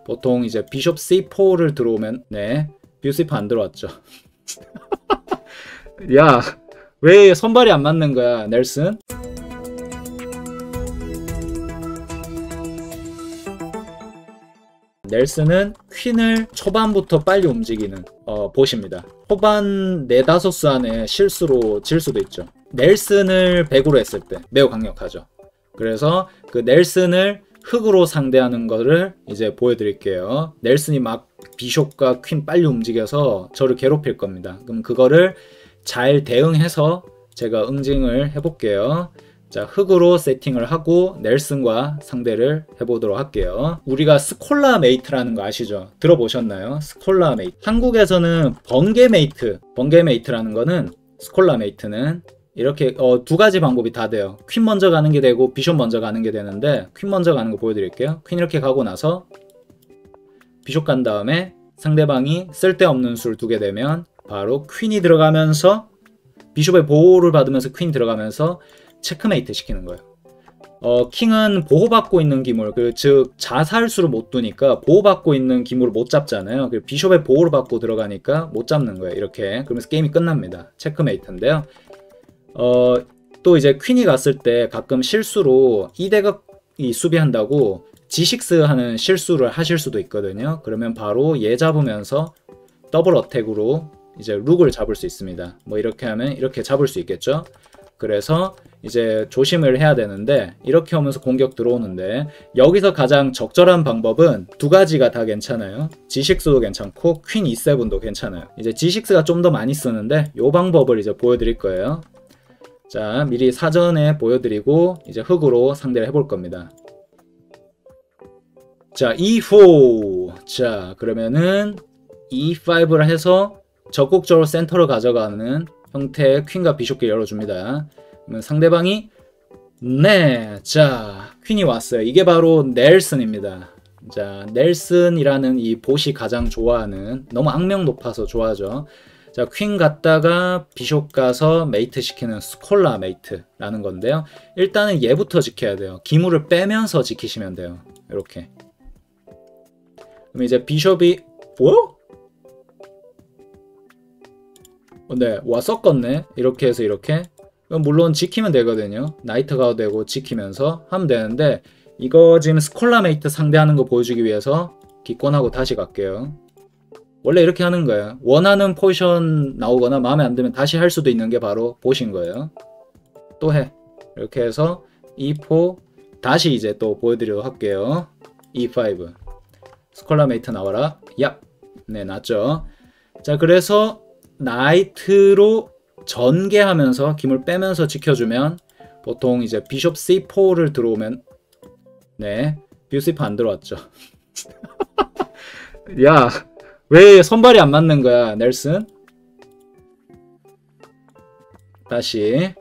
보통 이제 비숍 C4를 들어오면 네, 비숍 C4 안 들어왔죠. 야, 왜 손발이 안 맞는 거야, 넬슨? 넬슨은 퀸을 초반부터 빨리 움직이는 보십니다. 초반 4-5수 안에 실수로 질 수도 있죠. 넬슨을 100으로 했을 때 매우 강력하죠. 그래서 그 넬슨을 흑으로 상대하는 거를 이제 보여드릴게요. 넬슨이 막 비숍과 퀸 빨리 움직여서 저를 괴롭힐 겁니다. 그럼 그거를 잘 대응해서 제가 응징을 해볼게요. 자, 흑으로 세팅을 하고 넬슨과 상대를 해보도록 할게요. 우리가 스콜라 메이트라는 거 아시죠? 들어보셨나요? 스콜라 메이트. 한국에서는 번개 메이트, 번개 메이트라는 거는 스콜라 메이트는 이렇게 두 가지 방법이 다 돼요. 퀸 먼저 가는 게 되고 비숍 먼저 가는 게 되는데 퀸 먼저 가는 거 보여드릴게요. 퀸 이렇게 가고 나서 비숍 간 다음에 상대방이 쓸데없는 수를 두게 되면 바로 퀸이 들어가면서 비숍의 보호를 받으면서 퀸 들어가면서 체크메이트 시키는 거예요. 킹은 보호받고 있는 기물, 즉 자살수를 못 두니까 보호받고 있는 기물을 못 잡잖아요. 비숍의 보호를 받고 들어가니까 못 잡는 거예요. 이렇게. 그러면서 게임이 끝납니다. 체크메이트인데요. 또 이제 퀸이 갔을 때 가끔 실수로 2대각이 수비한다고 G6 하는 실수를 하실 수도 있거든요. 그러면 바로 얘 잡으면서 더블 어택으로 이제 룩을 잡을 수 있습니다. 뭐 이렇게 하면 이렇게 잡을 수 있겠죠. 그래서 이제 조심을 해야 되는데 이렇게 하면서 공격 들어오는데 여기서 가장 적절한 방법은 두 가지가 다 괜찮아요. G6도 괜찮고 퀸 E7도 괜찮아요. 이제 G6가 좀 더 많이 쓰는데 이 방법을 이제 보여드릴 거예요. 자, 미리 사전에 보여드리고 이제 흑으로 상대를 해볼 겁니다. 자, E4. 자, 그러면은 E5를 해서 적극적으로 센터로 가져가는 형태의 퀸과 비숍길 열어줍니다. 그러면 상대방이 네, 자, 퀸이 왔어요. 이게 바로 넬슨입니다. 자, 넬슨이라는 이 봇이 가장 좋아하는, 너무 악명 높아서 좋아하죠. 자, 퀸 갔다가 비숍 가서 메이트 시키는 스콜라 메이트라는 건데요. 일단은 얘부터 지켜야 돼요. 기물을 빼면서 지키시면 돼요. 이렇게. 그럼 이제 비숍이 네, 와 섞었네. 이렇게 해서 이렇게. 물론 지키면 되거든요. 나이트 가도 되고 지키면서 하면 되는데 이거 지금 스콜라 메이트 상대하는 거 보여주기 위해서 기권하고 다시 갈게요. 원래 이렇게 하는 거예요. 원하는 포지션 나오거나 마음에 안 들면 다시 할 수도 있는 게 바로 보신 거예요. 또 해. 이렇게 해서 E4 다시 이제 또 보여드리도록 할게요. E5 스콜라 메이트 나와라. 야, 네, 났죠. 자, 그래서 나이트로 전개하면서 기물 빼면서 지켜주면 보통 이제 비숍 C4를 들어오면 네, 비숍 C4 안 들어왔죠. 야, 왜 손발이 안 맞는 거야, 넬슨? 다시.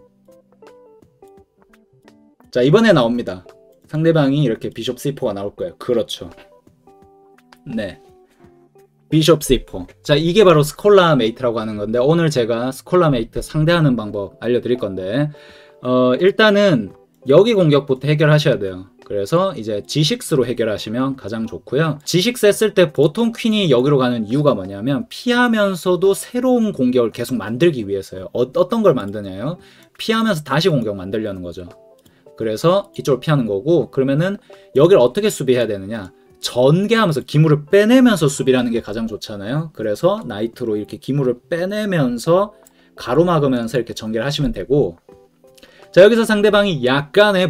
자, 이번에 나옵니다. 상대방이 이렇게 비숍 C4가 나올 거예요. 그렇죠. 네. 비숍 C4. 자, 이게 바로 스콜라 메이트라고 하는 건데 오늘 제가 스콜라 메이트 상대하는 방법 알려드릴 건데 일단은 여기 공격부터 해결하셔야 돼요. 그래서 이제 G6로 해결하시면 가장 좋고요. G6 했을 때 보통 퀸이 여기로 가는 이유가 뭐냐면 피하면서도 새로운 공격을 계속 만들기 위해서요. 어떤 걸 만드냐요? 피하면서 다시 공격 만들려는 거죠. 그래서 이쪽을 피하는 거고, 그러면은 여기를 어떻게 수비해야 되느냐? 전개하면서 기물을 빼내면서 수비라는 게 가장 좋잖아요. 그래서 나이트로 이렇게 기물을 빼내면서 가로막으면서 이렇게 전개를 하시면 되고, 자, 여기서 상대방이 약간의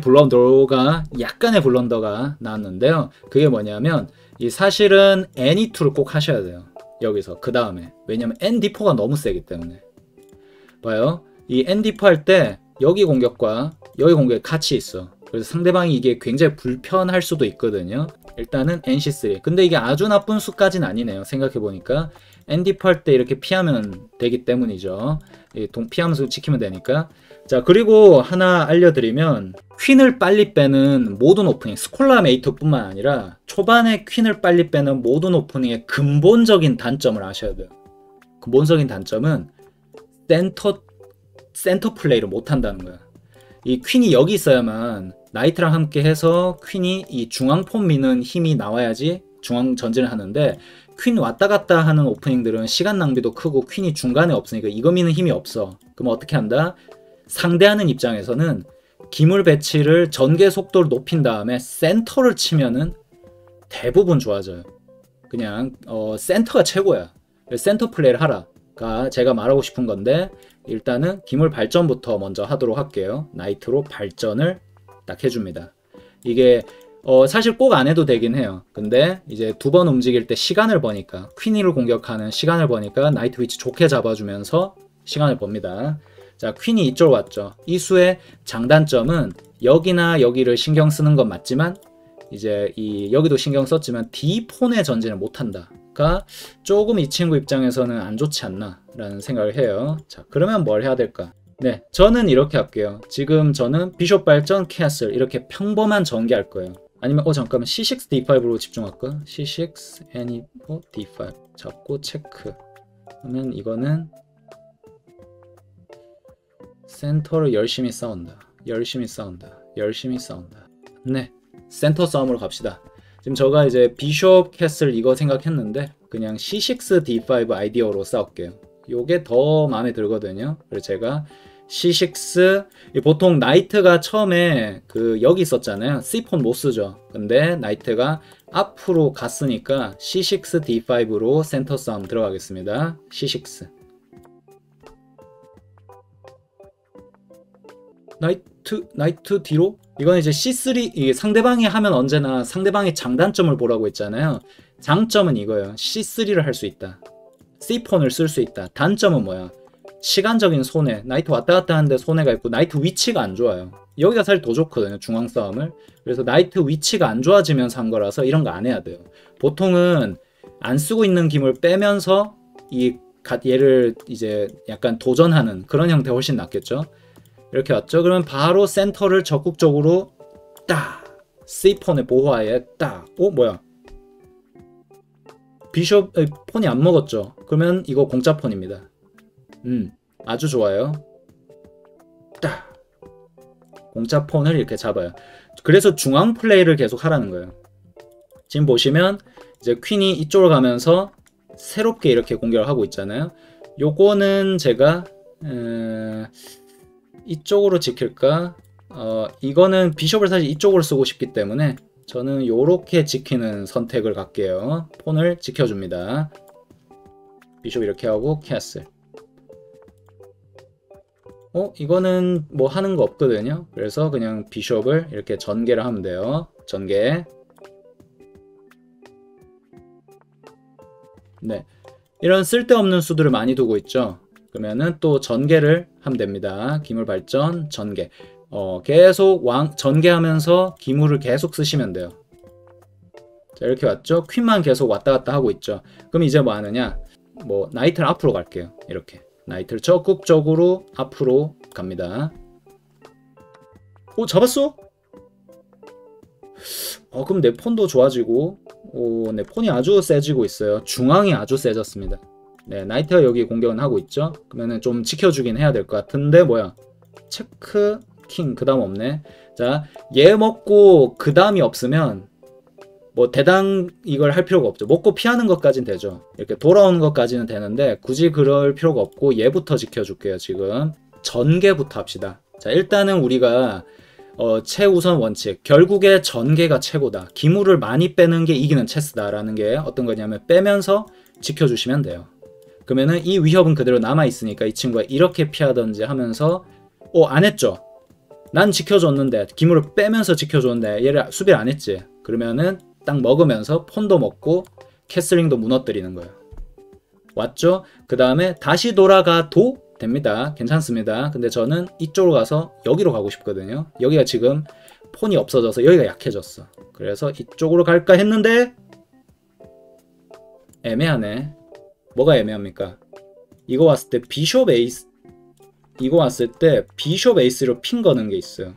블런더가 나왔는데요. 그게 뭐냐면 이 사실은 N2를 꼭 하셔야 돼요. 여기서 그 다음에. 왜냐면 ND4가 너무 세기 때문에. 봐요. 이 ND4 할 때 여기 공격과 여기 공격이 같이 있어. 그래서 상대방이 이게 굉장히 불편할 수도 있거든요. 일단은 NC3. 근데 이게 아주 나쁜 수까지는 아니네요. 생각해보니까 ND4 할 때 이렇게 피하면 되기 때문이죠. 피하면서 지키면 되니까. 자, 그리고 하나 알려드리면 퀸을 빨리 빼는 모든 오프닝, 스콜라 메이트 뿐만 아니라 초반에 퀸을 빨리 빼는 모든 오프닝의 근본적인 단점을 아셔야 돼요. 근본적인 단점은 센터 플레이를 못한다는 거야. 이 퀸이 여기 있어야만 나이트랑 함께 해서 퀸이 이 중앙폰 미는 힘이 나와야지 중앙 전진을 하는데 퀸 왔다 갔다 하는 오프닝들은 시간 낭비도 크고 퀸이 중간에 없으니까 이거 미는 힘이 없어. 그럼 어떻게 한다? 상대하는 입장에서는 기물 배치를 전개 속도를 높인 다음에 센터를 치면은 대부분 좋아져요. 그냥 센터가 최고야. 센터 플레이를 하라가 제가 말하고 싶은 건데, 일단은 기물 발전부터 먼저 하도록 할게요. 나이트로 발전을 딱 해줍니다. 이게 사실 꼭 안 해도 되긴 해요. 근데 이제 두 번 움직일 때 시간을 버니까, 퀸이를 공격하는 시간을 버니까 나이트 위치 좋게 잡아주면서 시간을 법니다. 자, 퀸이 이쪽으로 왔죠. 이 수의 장단점은 여기나 여기를 신경 쓰는 건 맞지만 이제 여기도 신경 썼지만 D4의 전진을 못한다가 조금 이 친구 입장에서는 안 좋지 않나 라는 생각을 해요. 자, 그러면 뭘 해야 될까? 네, 저는 이렇게 할게요. 지금 저는 비숍 발전 캐슬 이렇게 평범한 전개할 거예요. 아니면 잠깐만 C6 D5로 집중할까? C6 N4 D5 잡고 체크. 그러면 이거는 센터를 열심히 싸운다. 열심히 싸운다. 열심히 싸운다. 네, 센터 싸움으로 갑시다. 지금 제가 이제 비숍 캐슬 이거 생각했는데 그냥 C6 D5 아이디어로 싸울게요. 요게 더 마음에 들거든요. 그래서 제가 C6, 보통 나이트가 처음에 여기 있었잖아요. C4 못 쓰죠. 근데 나이트가 앞으로 갔으니까 C6 D5로 센터 싸움 들어가겠습니다. C6. 나이트 뒤로? 이건 이제 C3, 이게 상대방이 하면 언제나 상대방의 장단점을 보라고 했잖아요. 장점은 이거예요. C3를 할 수 있다. C4를 쓸 수 있다. 단점은 뭐야? 시간적인 손해. 나이트 왔다 갔다 하는데 손해가 있고 나이트 위치가 안 좋아요. 여기가 사실 더 좋거든요. 중앙 싸움을. 그래서 나이트 위치가 안 좋아지면서 한 거라서 이런 거 안 해야 돼요. 보통은 안 쓰고 있는 기물 빼면서 얘를 이제 약간 도전하는 그런 형태 훨씬 낫겠죠. 이렇게 왔죠. 그러면 바로 센터를 적극적으로 딱 C4의 보호하에 딱. 뭐야? 비숍 폰이 안 먹었죠. 그러면 이거 공짜 폰입니다. 아주 좋아요. 딱 공짜 폰을 이렇게 잡아요. 그래서 중앙 플레이를 계속 하라는 거예요. 지금 보시면 이제 퀸이 이쪽으로 가면서 새롭게 이렇게 공격을 하고 있잖아요. 요거는 제가 이쪽으로 지킬까? 이거는 비숍을 사실 이쪽으로 쓰고 싶기 때문에 저는 요렇게 지키는 선택을 갈게요. 폰을 지켜줍니다. 비숍 이렇게 하고 캐슬. 이거는 뭐 하는 거 없거든요. 그래서 그냥 비숍을 이렇게 전개를 하면 돼요. 전개. 네, 이런 쓸데없는 수들을 많이 두고 있죠. 그러면은 또 전개를 하면 됩니다. 기물 발전 전개. 계속 전개하면서 기물을 계속 쓰시면 돼요. 자, 이렇게 왔죠. 퀸만 계속 왔다 갔다 하고 있죠. 그럼 이제 뭐 하느냐? 나이트를 앞으로 갈게요. 이렇게 나이트를 적극적으로 앞으로 갑니다. 잡았어? 그럼 내 폰도 좋아지고, 내 폰이 아주 세지고 있어요. 중앙이 아주 세졌습니다. 네, 나이트가 여기 공격은 하고 있죠. 그러면은 좀 지켜주긴 해야 될 것 같은데, 뭐야? 체크, 킹, 그 다음 없네. 자, 얘 먹고 그 다음이 없으면 대당 이걸 할 필요가 없죠. 먹고 피하는 것까지는 되죠. 이렇게 돌아오는 것까지는 되는데 굳이 그럴 필요가 없고 얘부터 지켜줄게요. 지금 전개부터 합시다. 자, 일단은 우리가 최우선 원칙, 결국에 전개가 최고다. 기물을 많이 빼는 게 이기는 체스다라는 게 어떤 거냐면 빼면서 지켜주시면 돼요. 그러면은 이 위협은 그대로 남아있으니까 이 친구가 이렇게 피하던지 하면서 안 했죠. 난 지켜줬는데 기물을 빼면서 지켜줬는데 얘를 수비를 안 했지. 그러면은 딱 먹으면서 폰도 먹고 캐슬링도 무너뜨리는 거예요. 왔죠? 그 다음에 다시 돌아가도 됩니다. 괜찮습니다. 근데 저는 이쪽으로 가서 여기로 가고 싶거든요. 여기가 지금 폰이 없어져서 여기가 약해졌어. 그래서 이쪽으로 갈까 했는데 애매하네. 뭐가 애매합니까? 이거 왔을 때 비숍 에이스, 이거 왔을 때 비숍 에이스로 핀 거는 게 있어요.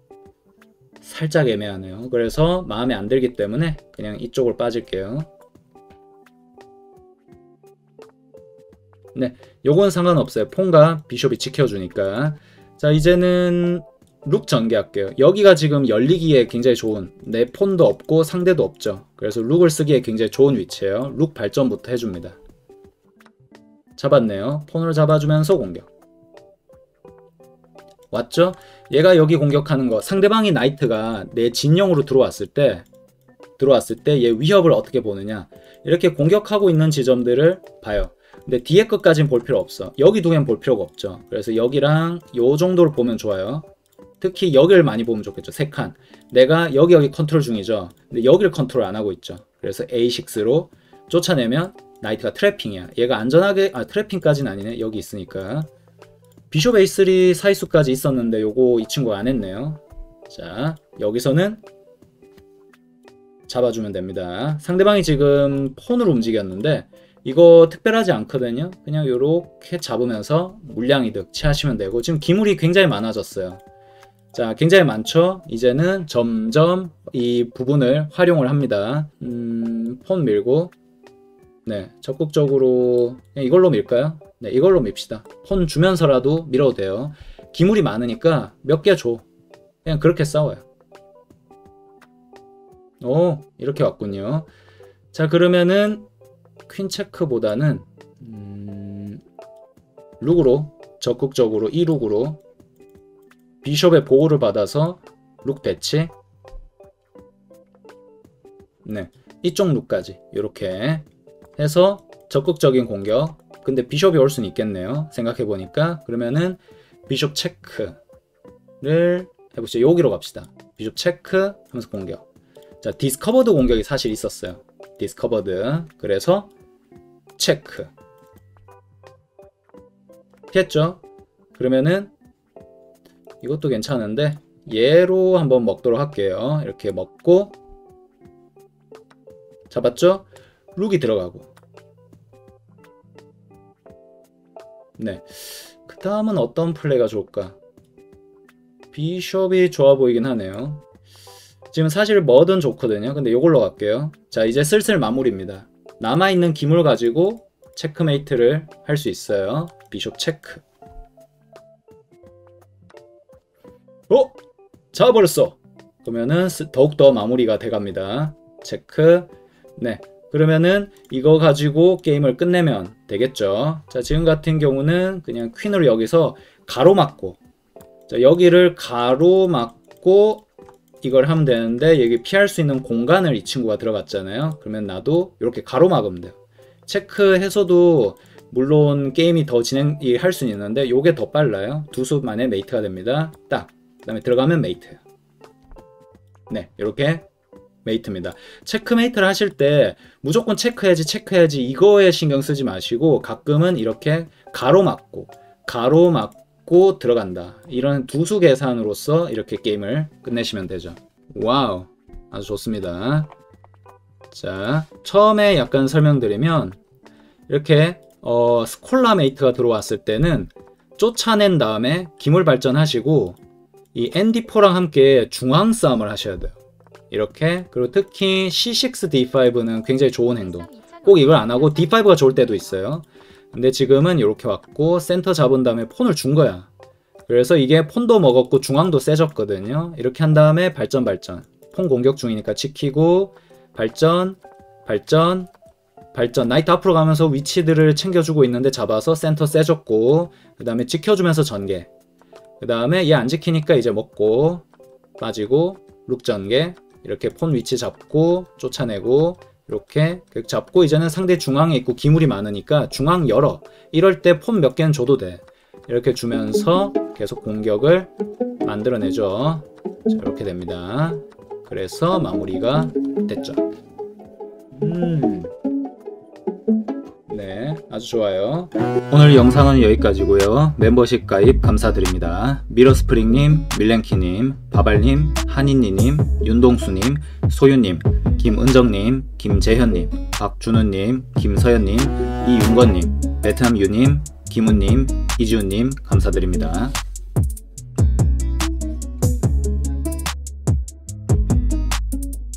살짝 애매하네요. 그래서 마음에 안 들기 때문에 그냥 이쪽으로 빠질게요. 네, 요건 상관없어요. 폰과 비숍이 지켜주니까. 자, 이제는 룩 전개할게요. 여기가 지금 열리기에 굉장히 좋은, 내 폰도 없고 상대도 없죠. 그래서 룩을 쓰기에 굉장히 좋은 위치예요. 룩 발전부터 해줍니다. 잡았네요. 폰으로 잡아주면서 공격. 왔죠? 얘가 여기 공격하는 거, 상대방이 나이트가 내 진영으로 들어왔을 때 얘 위협을 어떻게 보느냐, 이렇게 공격하고 있는 지점들을 봐요. 근데 뒤에 것까지는 볼 필요 없어. 여기 두 개는 볼 필요가 없죠. 그래서 여기랑 요 정도를 보면 좋아요. 특히 여기를 많이 보면 좋겠죠. 3칸. 내가 여기 컨트롤 중이죠. 근데 여기를 컨트롤 안 하고 있죠. 그래서 A6로 쫓아내면 나이트가 트래핑이야. 얘가 안전하게, 트래핑까지는 아니네. 여기 있으니까. 비숍 A3 사이수까지 있었는데 요거 이 친구가 안 했네요. 자, 여기서는 잡아주면 됩니다. 상대방이 지금 폰으로 움직였는데 이거 특별하지 않거든요. 그냥 요렇게 잡으면서 물량이득 취하시면 되고, 지금 기물이 굉장히 많아졌어요. 자, 굉장히 많죠? 이제는 점점 이 부분을 활용을 합니다. 폰 밀고, 네, 적극적으로 그냥 이걸로 밀까요? 네, 이걸로 밉시다. 폰 주면서라도 밀어도 돼요. 기물이 많으니까 몇 개 줘. 그냥 그렇게 싸워요. 오, 이렇게 왔군요. 자, 그러면은 퀸 체크보다는 룩으로, 적극적으로 이 룩으로 비숍의 보호를 받아서 룩 배치, 네, 이쪽 룩까지 이렇게 해서 적극적인 공격. 근데 비숍이 올 수는 있겠네요. 생각해보니까. 그러면은 비숍 체크를 해보시죠. 여기로 갑시다. 비숍 체크 하면서 공격. 자, 디스커버드 공격이 사실 있었어요. 디스커버드. 그래서 체크. 피했죠? 그러면은 이것도 괜찮은데 얘로 한번 먹도록 할게요. 이렇게 먹고, 잡았죠? 룩이 들어가고. 네, 그 다음은 어떤 플레이가 좋을까? 비숍이 좋아 보이긴 하네요. 지금 사실 뭐든 좋거든요. 근데 이걸로 갈게요. 자, 이제 슬슬 마무리입니다. 남아있는 기물 가지고 체크메이트를 할 수 있어요. 비숍 체크. 잡아버렸어. 그러면은 더욱더 마무리가 돼갑니다. 체크. 네, 그러면은 이거 가지고 게임을 끝내면 되겠죠. 자, 지금 같은 경우는 그냥 퀸으로 여기서 가로막고, 자, 여기를 가로막고 이걸 하면 되는데, 여기 피할 수 있는 공간을 이 친구가 들어갔잖아요. 그러면 나도 이렇게 가로막으면 돼요. 체크해서도 물론 게임이 더 진행이 할 수는 있는데 요게 더 빨라요. 두 수 만에 메이트가 됩니다. 딱. 그 다음에 들어가면 메이트예요. 네, 이렇게 메이트입니다. 체크메이트를 하실 때 무조건 체크해야지 이거에 신경 쓰지 마시고, 가끔은 이렇게 가로막고 들어간다, 이런 두수 계산으로서 이렇게 게임을 끝내시면 되죠. 와우, 아주 좋습니다. 자, 처음에 약간 설명드리면, 이렇게 스콜라 메이트가 들어왔을 때는 쫓아낸 다음에 기물 발전하시고 이 ND4랑 함께 중앙 싸움을 하셔야 돼요. 이렇게. 그리고 특히 C6, D5는 굉장히 좋은 행동. 꼭 이걸 안 하고 D5가 좋을 때도 있어요. 근데 지금은 이렇게 왔고 센터 잡은 다음에 폰을 준 거야. 그래서 이게 폰도 먹었고 중앙도 세졌거든요. 이렇게 한 다음에 발전. 폰 공격 중이니까 지키고 발전. 나이트 앞으로 가면서 위치들을 챙겨주고 있는데 잡아서 센터 세졌고, 그 다음에 지켜주면서 전개. 그 다음에 얘 안 지키니까 이제 먹고 빠지고 룩 전개. 이렇게 폰 위치 잡고 쫓아내고, 이렇게 잡고, 이제는 상대 중앙에 있고 기물이 많으니까 중앙 열어. 이럴 때 폰 몇 개는 줘도 돼. 이렇게 주면서 계속 공격을 만들어내죠. 자, 이렇게 됩니다. 그래서 마무리가 됐죠. 네, 아주 좋아요. 오늘 영상은 여기까지고요. 멤버십 가입 감사드립니다. 미러스프링님, 밀랭키님, 바발님, 한인니님, 윤동수님, 소유님, 김은정님, 김재현님, 박준우님, 김서연님, 이윤건님, 베트남유님, 김우님, 이지훈님 감사드립니다.